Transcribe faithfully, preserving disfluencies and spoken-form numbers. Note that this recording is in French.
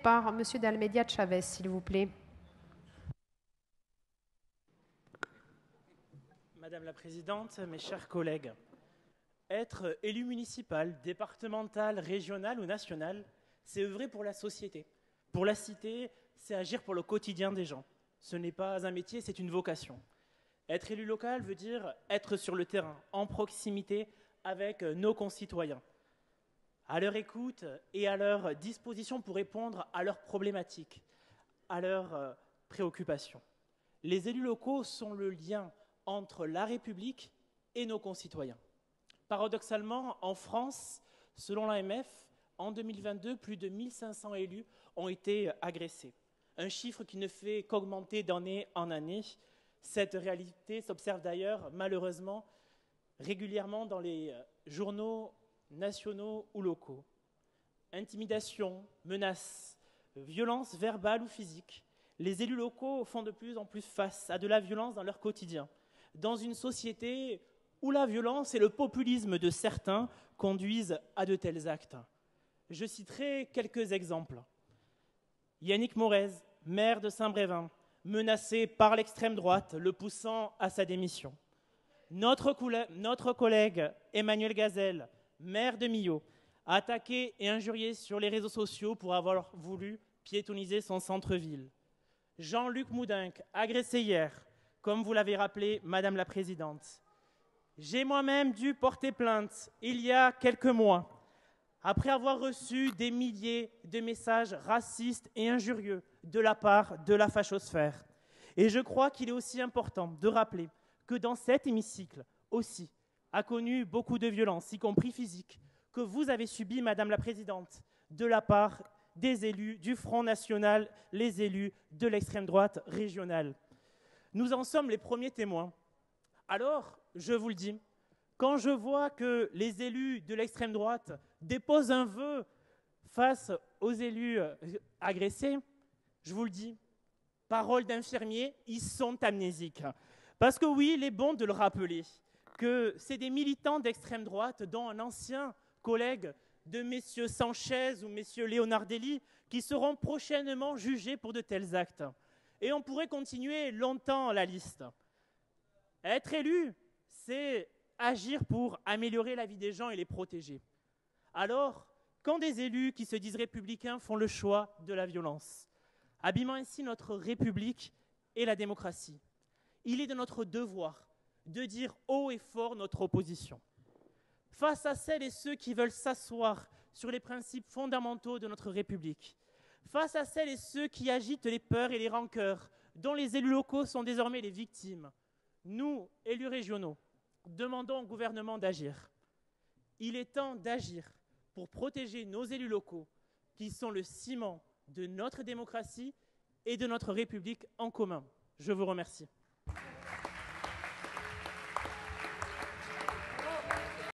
par Monsieur d'Almeida Chavez, s'il vous plaît. Madame la Présidente, mes chers collègues, être élu municipal, départemental, régional ou national, c'est œuvrer pour la société. Pour la cité, c'est agir pour le quotidien des gens. Ce n'est pas un métier, c'est une vocation. Être élu local veut dire être sur le terrain, en proximité avec nos concitoyens, à leur écoute et à leur disposition pour répondre à leurs problématiques, à leurs préoccupations. Les élus locaux sont le lien entre la République et nos concitoyens. Paradoxalement, en France, selon l'A M F, en deux mille vingt-deux, plus de mille cinq cents élus ont été agressés. Un chiffre qui ne fait qu'augmenter d'année en année. Cette réalité s'observe d'ailleurs, malheureusement, régulièrement dans les journaux nationaux ou locaux. Intimidation, menaces, violences verbales ou physiques. Les élus locaux font de plus en plus face à de la violence dans leur quotidien, dans une société où la violence et le populisme de certains conduisent à de tels actes. Je citerai quelques exemples. Yannick Morez, maire de Saint-Brévin, menacé par l'extrême droite, le poussant à sa démission. Notre, coula- notre collègue Emmanuel Gazelle, maire de Millau, a attaqué et injurié sur les réseaux sociaux pour avoir voulu piétoniser son centre-ville. Jean-Luc Moudinque, agressé hier, comme vous l'avez rappelé, Madame la Présidente. J'ai moi-même dû porter plainte il y a quelques mois, après avoir reçu des milliers de messages racistes et injurieux de la part de la fachosphère. Et je crois qu'il est aussi important de rappeler que dans cet hémicycle aussi a connu beaucoup de violences, y compris physiques, que vous avez subies, Madame la Présidente, de la part des élus du Front National, les élus de l'extrême droite régionale. Nous en sommes les premiers témoins. Alors, je vous le dis, quand je vois que les élus de l'extrême droite déposent un vœu face aux élus agressés, je vous le dis, parole d'infirmier, ils sont amnésiques. Parce que oui, il est bon de le rappeler, que c'est des militants d'extrême droite, dont un ancien collègue de messieurs Sanchez ou messieurs Leonardelli, qui seront prochainement jugés pour de tels actes. Et on pourrait continuer longtemps la liste. Être élu, c'est agir pour améliorer la vie des gens et les protéger. Alors, quand des élus qui se disent républicains font le choix de la violence, abîmant ainsi notre République et la démocratie, il est de notre devoir de dire haut et fort notre opposition. Face à celles et ceux qui veulent s'asseoir sur les principes fondamentaux de notre République, face à celles et ceux qui agitent les peurs et les rancœurs dont les élus locaux sont désormais les victimes, nous, élus régionaux, demandons au gouvernement d'agir. Il est temps d'agir pour protéger nos élus locaux qui sont le ciment de notre démocratie et de notre République en commun. Je vous remercie.